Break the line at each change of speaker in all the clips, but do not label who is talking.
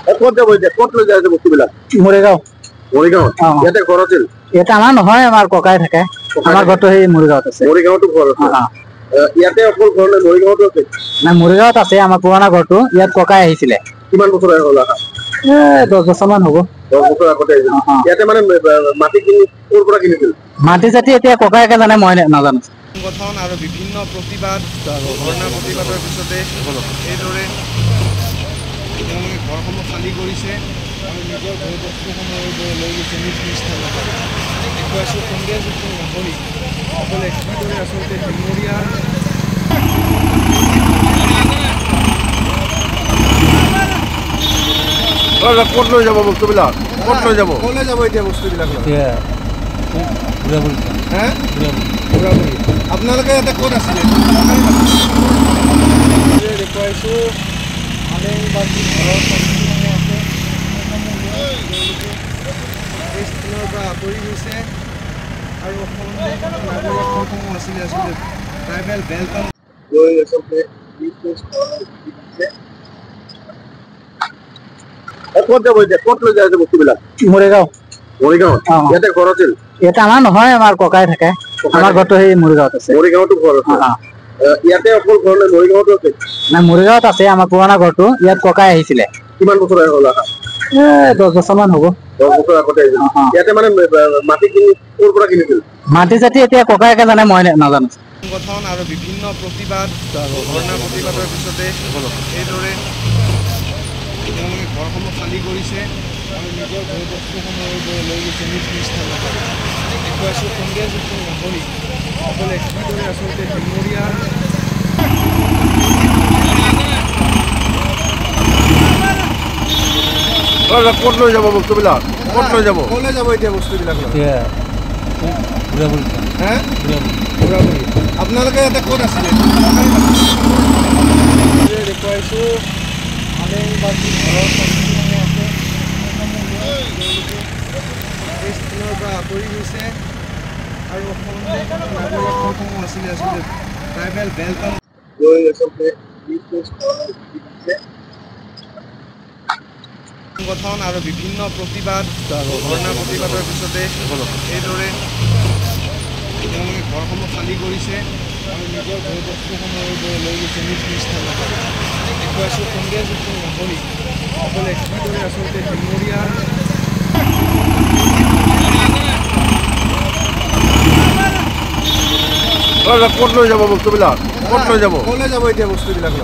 ক'ত যাব এতিয়া ক'ত লৈ যায় বস্তুবিলাক
মৰিগাঁও
ইয়াতে ঘৰ আছিল
ইয়াতে আমাৰ নহয় আমাৰ ককাই থাকে আমাৰ ঘৰটো সেই মৰিগাঁৱত আছে
মৰিগাঁৱতো ঘৰ আছে ইয়াতে অকল ঘৰ নাই মৰিগাঁৱতো আছে
নাই মৰিগাঁৱত আছে আমাৰ পুৰণা ঘৰটো ইয়াত ককাই আহিছিলে
কিমান বছৰ হ'ল
10 বছৰমান হ'ব
10 বছৰ আগতে ইয়াতে মানে মাটি কিনি ক'ৰ পৰা কিনিছিল
মাটি জাতি এতিয়া ককাইকে জানে মই নাজানো
সংগঠন আৰু বিভিন্ন প্ৰতিবাদ ধৰ্ণা প্ৰতিবাদৰ পিছতে এইদৰে তেওঁলোকে ঘৰসমূহ খালী কৰিছে আৰু নিজৰ ঘৰ বস্তুসমূহ লৈ গৈছে নিজ নিজ স্থানত দেখুৱাইছোঁ সন্ধিয়াযুক্ত নাগৰিক সকলে কিদৰে আচলতে শিঙৰীয়াৰ
ক'ত লৈ যাব বস্তুবিলাক ক'ত লৈ যাব ক'লৈ যাব এতিয়া বস্তুবিলাক
আপোনালোকে ইয়াতে ক'ত আছিলে দেখুৱাইছোঁ আলেংবাদী ঘৰৰ সম্পূৰ্ণ আছে এই স্থানৰ পৰা আঁতৰি গৈছে আৰু নাগৰিকসমূহ আছিলে আচলতে ট্ৰাইবেল বেলটন
লৈ আচলতে ক'ত যাব এতিয়া ক'ত লৈ যায় বস্তুবিলাক
মৰিগাঁও
ইয়াতে ঘৰ আছিল
ইয়াতে আমাৰ নহয় আমাৰ ককাই থাকে আমাৰ ঘৰটো সেই মৰিগাঁৱত আছে
মৰিগাঁৱতো ঘৰ আছে ইয়াতে অকল ঘৰ নাই মৰিগাঁৱতো আছে
নাই মৰিগাঁৱত আছে আমাৰ পুৰণা ঘৰটো ইয়াত ককাই আহিছিলে
কিমান বছৰ হ'ল
10 বছৰমান হ'ব
10 বছৰ আগতে ইয়াতে মানে মাটি কিনি ক'ৰ পৰা কিনিছিল
মাটি জাতি এতিয়া ককাইকে জানে মই নাজানো
সংগঠন আৰু বিভিন্ন প্ৰতিবাদ ধৰ্ণা প্ৰতিবাদৰ পিছতে এইদৰে তেওঁলোকে ঘৰসমূহ খালী কৰিছে আৰু নিজৰ ঘৰ বস্তুসমূহ লৈ গৈছে নিজ নিজ স্থানত দেখুৱাইছোঁ সন্ধিয়াযুক্ত নাগৰিক সকলে কিদৰে আচলতে শিঙৰীয়াৰ
ক'ত লৈ যাব বস্তুবিলাক ক'ত লৈ যাব ক'লৈ যাব এতিয়া বস্তুবিলাক
আপোনালোকে ইয়াতে ক'ত আছিলে দেখুৱাইছোঁ আলেংবাদী ঘৰৰ সম্পূৰ্ণ আছে এই স্থানৰ পৰা আঁতৰি গৈছে আৰু নাগৰিকসমূহ আছিলে আচলতে ট্ৰাইবেল বেলটন
লৈ আচলতে
সংগঠন আৰু বিভিন্ন প্ৰতিবাদ ধৰ্ণা প্ৰতিবাদৰ পিছতে এইদৰে তেওঁলোকে ঘৰসমূহ খালী কৰিছে আৰু নিজৰ ঘৰ বস্তুসমূহ লৈ গৈছে নিজ নিজ স্থানত দেখুৱাইছোঁ সন্ধিয়াযুক্ত নাগৰিক সকলে কিদৰে আচলতে শিঙৰীয়াৰ
ক'ত লৈ যাব বস্তুবিলাক ক'ত লৈ যাব ক'লৈ যাব এতিয়া বস্তুবিলাক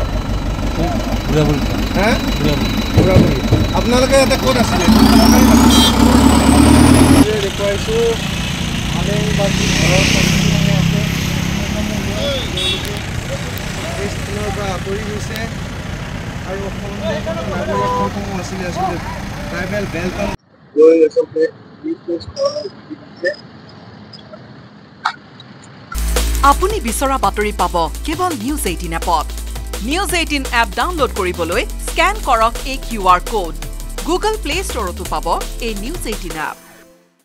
আপোনালোকে ইয়াতে ক'ত আছিলে দেখুৱাইছোঁ আলেংবাদী ঘৰৰ সম্পূৰ্ণ আছে এই স্থানৰ পৰা আঁতৰি গৈছে আৰু নাগৰিকসমূহ আছিলে আচলতে ট্ৰাইবেল বেলটন
লৈ আচলতে
আপুনি বিচৰা বাতৰি পাব কেৱল নিউজ 18 এপত নিউজ 18 এপ ডাউনলোড কৰিবলৈ স্ক্যান কৰক এই QR কোড গুগল প্লে ষ্টৰতো পাব এই নিউজ 18 এপ